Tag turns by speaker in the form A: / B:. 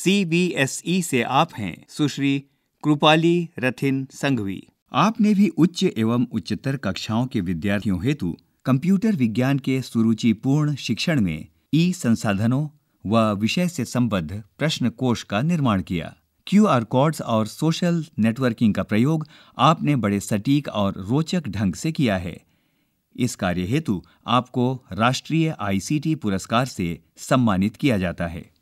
A: CBSE से आप हैं सुश्री कृपाली रथिन संघवी। आपने भी उच्च एवं उच्चतर कक्षाओं के विद्यार्थियों हेतु कंप्यूटर विज्ञान के सुरुचिपूर्ण शिक्षण में ई संसाधनों व विषय से संबद्ध प्रश्न कोश का निर्माण किया। QR कोड्स और सोशल नेटवर्किंग का प्रयोग आपने बड़े सटीक और रोचक ढंग से किया है। इस कार्य हेतु आपको राष्ट्रीय ICT पुरस्कार से सम्मानित किया जाता है।